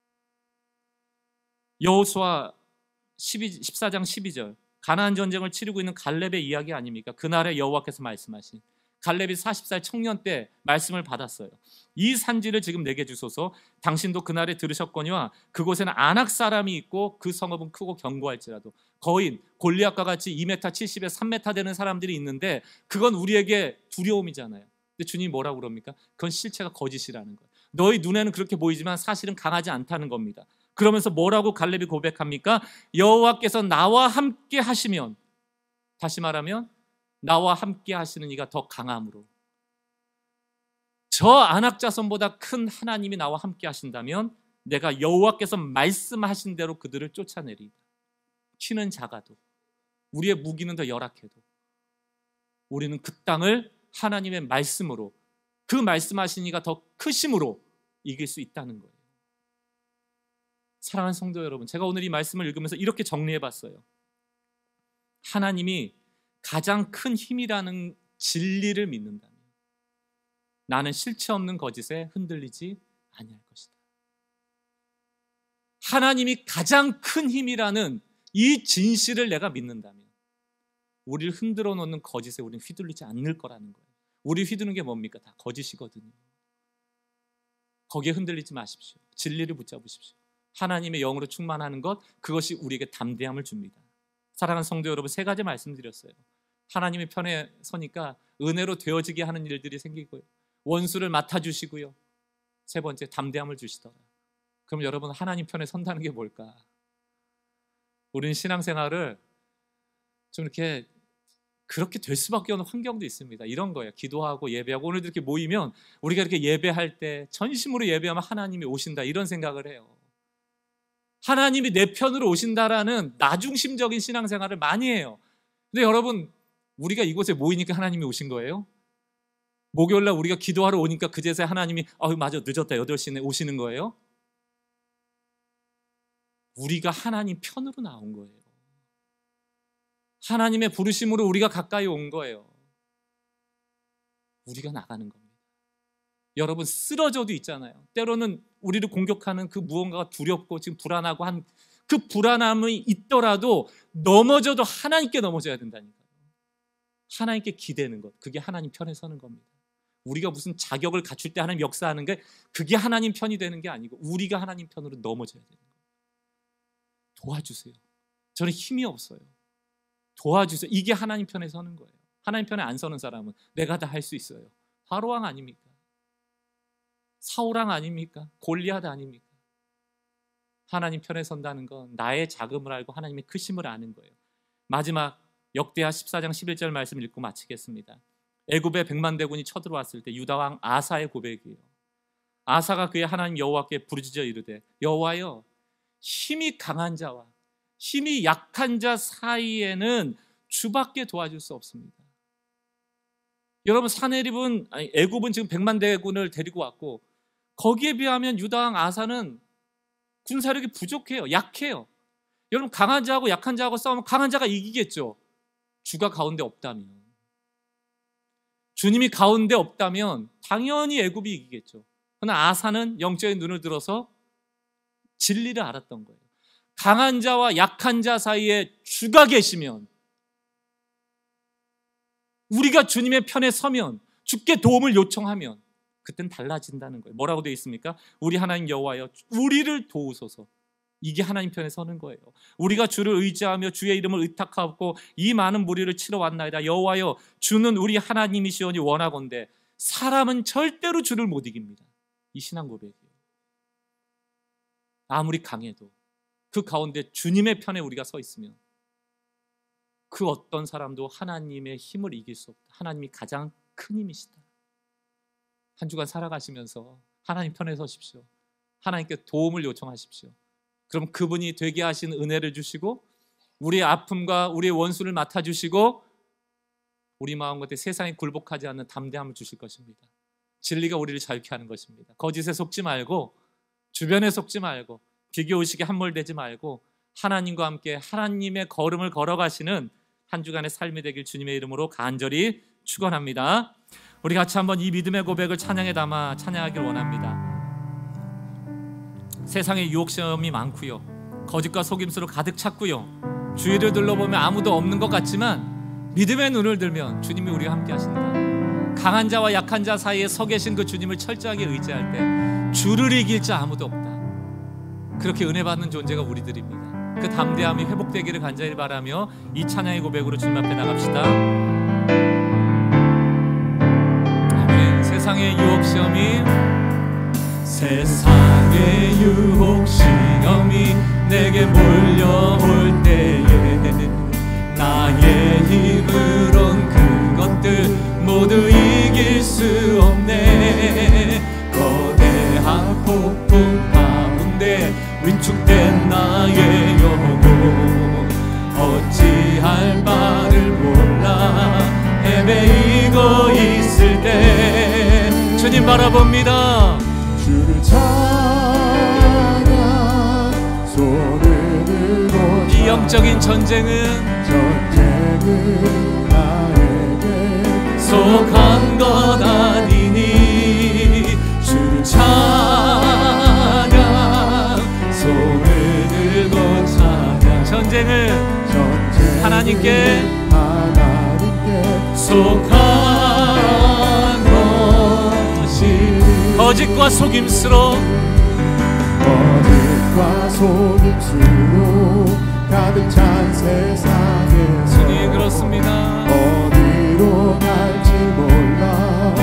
여호수아 십사 장 십이 절, 가나안 전쟁을 치르고 있는 갈렙의 이야기 아닙니까? 그날에 여호와께서 말씀하신, 갈렙이 마흔 살 청년 때 말씀을 받았어요. 이 산지를 지금 내게 주소서. 당신도 그날에 들으셨거니와 그곳에는 아낙 사람이 있고 그 성읍은 크고 견고할지라도. 거인 골리앗과 같이 이 미터 칠십에 삼 미터 되는 사람들이 있는데 그건 우리에게 두려움이잖아요. 근데 주님이 뭐라고 그럽니까? 그건 실체가 거짓이라는 거예요. 너희 눈에는 그렇게 보이지만 사실은 강하지 않다는 겁니다. 그러면서 뭐라고 갈렙이 고백합니까? 여호와께서 나와 함께 하시면, 다시 말하면 나와 함께 하시는 이가 더 강함으로, 저 아낙 자손보다 큰 하나님이 나와 함께 하신다면 내가 여호와께서 말씀하신 대로 그들을 쫓아내리이다. 키는 작아도, 우리의 무기는 더 열악해도 우리는 그 땅을 하나님의 말씀으로, 그 말씀하신 이가 더 크심으로 이길 수 있다는 거예요. 사랑하는 성도 여러분, 제가 오늘 이 말씀을 읽으면서 이렇게 정리해 봤어요. 하나님이 가장 큰 힘이라는 진리를 믿는다면 나는 실체 없는 거짓에 흔들리지 아니할 것이다. 하나님이 가장 큰 힘이라는 이 진실을 내가 믿는다면 우리를 흔들어 놓는 거짓에 우리는 휘둘리지 않을 거라는 거예요. 우리 휘두르는 게 뭡니까? 다 거짓이거든요. 거기에 흔들리지 마십시오. 진리를 붙잡으십시오. 하나님의 영으로 충만하는 것, 그것이 우리에게 담대함을 줍니다. 사랑하는 성도 여러분, 세 가지 말씀드렸어요. 하나님의 편에 서니까 은혜로 되어지게 하는 일들이 생기고요, 원수를 맡아주시고요, 세 번째 담대함을 주시더라. 그럼 여러분, 하나님 편에 선다는 게 뭘까? 우리는 신앙생활을 좀 이렇게 그렇게 될 수밖에 없는 환경도 있습니다. 이런 거예요. 기도하고 예배하고, 오늘도 이렇게 모이면 우리가 이렇게 예배할 때 전심으로 예배하면 하나님이 오신다, 이런 생각을 해요. 하나님이 내 편으로 오신다라는 나중심적인 신앙생활을 많이 해요. 근데 여러분, 우리가 이곳에 모이니까 하나님이 오신 거예요? 목요일날 우리가 기도하러 오니까 그제서야 하나님이 아 맞아 늦었다 여덟 시에 오시는 거예요? 우리가 하나님 편으로 나온 거예요. 하나님의 부르심으로 우리가 가까이 온 거예요. 우리가 나가는 겁니다. 여러분, 쓰러져도 있잖아요. 때로는 우리를 공격하는 그 무언가가 두렵고 지금 불안하고 한 그 불안함이 있더라도 넘어져도 하나님께 넘어져야 된다니까요. 하나님께 기대는 것, 그게 하나님 편에 서는 겁니다. 우리가 무슨 자격을 갖출 때 하나님 역사하는 게 그게 하나님 편이 되는 게 아니고 우리가 하나님 편으로 넘어져야 되는 거예요. 도와주세요. 저는 힘이 없어요. 도와주세요. 이게 하나님 편에 서는 거예요. 하나님 편에 안 서는 사람은 내가 다 할 수 있어요. 바로왕 아닙니까? 사울왕 아닙니까? 골리앗 아닙니까? 하나님 편에 선다는 건 나의 자금을 알고 하나님의 크심을 아는 거예요. 마지막 역대하 십사 장 십일 절 말씀 읽고 마치겠습니다. 애굽의 백만 대군이 쳐들어왔을 때 유다왕 아사의 고백이에요. 아사가 그의 하나님 여호와께 부르짖어 이르되 여호와여, 힘이 강한 자와 힘이 약한 자 사이에는 주밖에 도와줄 수 없습니다. 여러분, 사내립은 아니, 애굽은 지금 백만 대군을 데리고 왔고 거기에 비하면 유다왕 아사는 군사력이 부족해요. 약해요. 여러분, 강한 자하고 약한 자하고 싸우면 강한 자가 이기겠죠. 주가 가운데 없다면, 주님이 가운데 없다면 당연히 애굽이 이기겠죠. 그러나 아사는 영적인 눈을 들어서 진리를 알았던 거예요. 강한 자와 약한 자 사이에 주가 계시면, 우리가 주님의 편에 서면, 주께 도움을 요청하면 그땐 달라진다는 거예요. 뭐라고 되어 있습니까? 우리 하나님 여호와여, 우리를 도우소서. 이게 하나님 편에 서는 거예요. 우리가 주를 의지하며 주의 이름을 의탁하고 이 많은 무리를 치러 왔나이다. 여호와여, 주는 우리 하나님이시오니 원하건대 사람은 절대로 주를 못 이깁니다. 이 신앙 고백이에요. 아무리 강해도 그 가운데 주님의 편에 우리가 서 있으면 그 어떤 사람도 하나님의 힘을 이길 수 없다. 하나님이 가장 큰 힘이시다. 한 주간 살아가시면서 하나님 편에 서십시오. 하나님께 도움을 요청하십시오. 그럼 그분이 되게 하신 은혜를 주시고 우리의 아픔과 우리의 원수를 맡아주시고 우리 마음 겉에 세상에 굴복하지 않는 담대함을 주실 것입니다. 진리가 우리를 자유케 하는 것입니다. 거짓에 속지 말고, 주변에 속지 말고, 비교의식에 함몰되지 말고 하나님과 함께 하나님의 걸음을 걸어가시는 한 주간의 삶이 되길 주님의 이름으로 간절히 축원합니다. 우리 같이 한번 이 믿음의 고백을 찬양에 담아 찬양하길 원합니다. 세상에 유혹시험이 많고요, 거짓과 속임수로 가득 찼고요, 주위를 둘러보면 아무도 없는 것 같지만 믿음의 눈을 들면 주님이 우리와 함께 하신다. 강한 자와 약한 자 사이에 서 계신 그 주님을 철저하게 의지할 때 주를 이길 자 아무도 없다. 그렇게 은혜 받는 존재가 우리들입니다. 그 담대함이 회복되기를 간절히 바라며 이 찬양의 고백으로 주님 앞에 나갑시다. 아멘. 세상의 유혹시험이 세상의 유혹시험이 내게 몰려올 때에 나의 힘으론 그것들 모두 이길 수 없네. 거대한 폭풍 가운데 위축된 나의 영혼 어찌할 바를 몰라 헤매이고 있을 때 주님 바라봅니다. 주를 찬양 손을 들고 영적인 전쟁은 전쟁은 나에게 속한 것 아니니 주를 찬양 손을 들고 찬양 전쟁은 전쟁은 하나님께 하나님께 속한 것이 거짓과 속임수로 거짓과 속임수로 가득 찬 세상에서 주님 그렇습니다. 어디로 갈지 몰라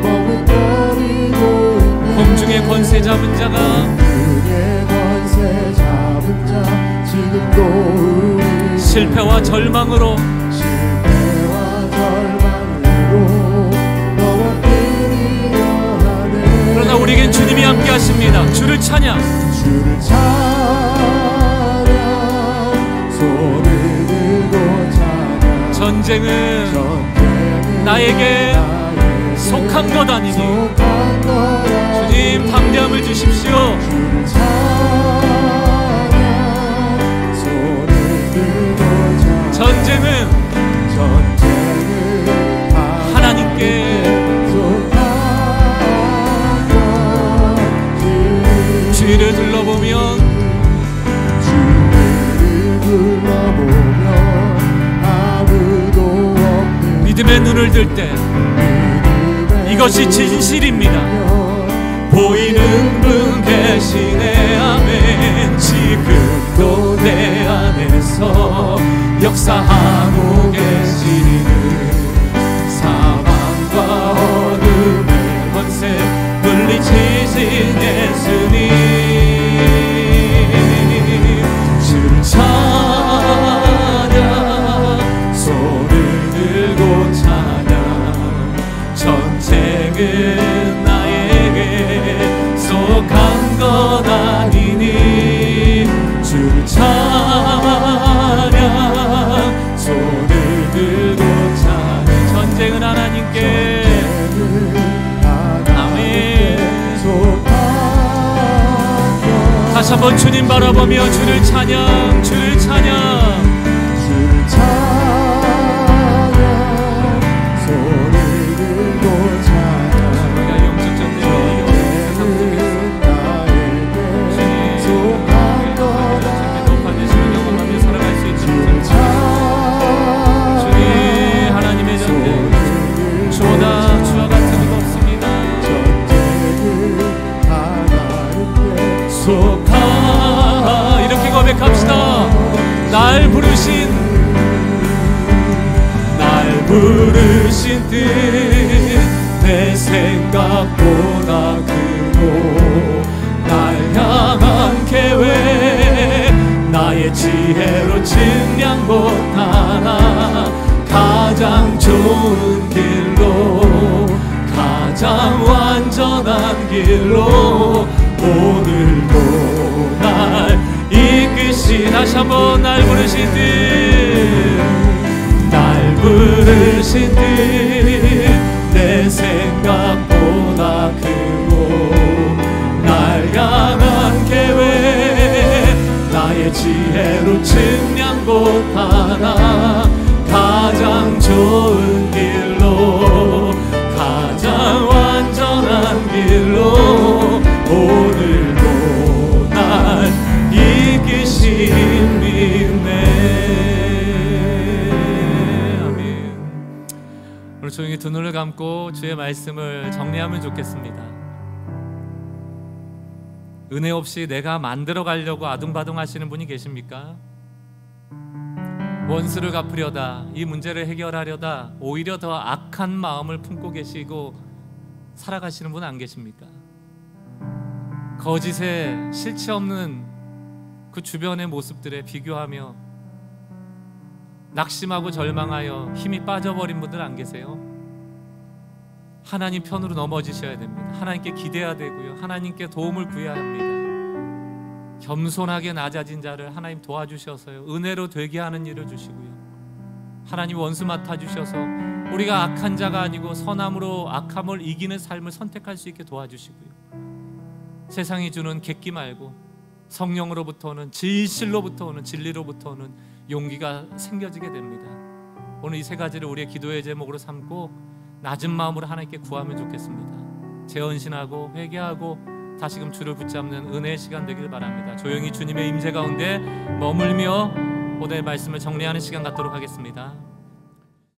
머뭇거리고 있네. 공중의 권세 잡은 자가 공중의 권세 잡은 자 지금도 우리 실패와 절망으로 실패와 절망으로 넘어뜨리려 하네. 그러나 우리에겐 주님이 함께 하십니다. 주를 찬양 주를 찬양 손을 들고 찬양 전쟁은 전쟁은 나에게 나에게 속한 것 아니니 속한 것 아니니 주님 담대함을 주십시오. 주를 찬양 손을 들고 찬양 전쟁은 전쟁은 하나님께 속한 것이니 주위를 둘러보면 주위를 둘러보면 아무도 없는 믿음의 눈을 들 때 믿음의 이것이 진실입니다. 보이는 분 계시네 아멘 지금도 내 안에서 역사하고 계시는 사망과 어둠의 권세 물리치신 예수님 주를 찬양 손을 들고 찬양 전쟁은 나에게 속한 것 아니니 주를 찬양 손을 들고 찬양 전쟁은 하나님께 아멘 다시 한번 주님 바라보며 주를 찬양 주를 찬양 주를 찬양 손을 들고 찬양 우리가 영적 전쟁을 이겨 세상 속에서 속한 것 높아지시는 영원하며 살아갈 수 있도록 주님 하나님의 전쟁 주보다 주와 같은 이가 없습니다. 속하 이렇게 고백합시다. 날 부르신 날 부르신 뜻 내 생각보다 크고 날 향한 계획 나의 지혜로 증량 못하나 가장 좋은 길로 가장 완전한 길로 오늘도 날 이끄시 다시 한번 날 부르신 뜻날 부르신 뜻 내 생각보다 크고 날 향한 계획 나의 지혜로 증량 못하나 가장 좋은 길로 가장 완전한 길로 오늘도 날 이끄신 믿네. 아멘. 오늘 조용히 두 눈을 감고 주의 말씀을 정리하면 좋겠습니다. 은혜 없이 내가 만들어 가려고 아둥바둥 하시는 분이 계십니까? 원수를 갚으려다 이 문제를 해결하려다 오히려 더 악한 마음을 품고 계시고 살아가시는 분 안 계십니까? 거짓에 실체 없는 그 주변의 모습들에 비교하며 낙심하고 절망하여 힘이 빠져버린 분들 안 계세요? 하나님 편으로 넘어지셔야 됩니다. 하나님께 기대해야 되고요, 하나님께 도움을 구해야 합니다. 겸손하게 낮아진 자를 하나님 도와주셔서요, 은혜로 되게 하는 일을 주시고요, 하나님 원수 맡아주셔서 우리가 악한 자가 아니고 선함으로 악함을 이기는 삶을 선택할 수 있게 도와주시고요, 세상이 주는 객기 말고 성령으로부터 오는, 진실로부터 오는, 진리로부터 오는 용기가 생겨지게 됩니다. 오늘 이 세 가지를 우리의 기도의 제목으로 삼고 낮은 마음으로 하나님께 구하면 좋겠습니다. 재헌신하고 회개하고 다시금 주를 붙잡는 은혜의 시간 되길 바랍니다. 조용히 주님의 임재 가운데 머물며 오늘의 말씀을 정리하는 시간 갖도록 하겠습니다.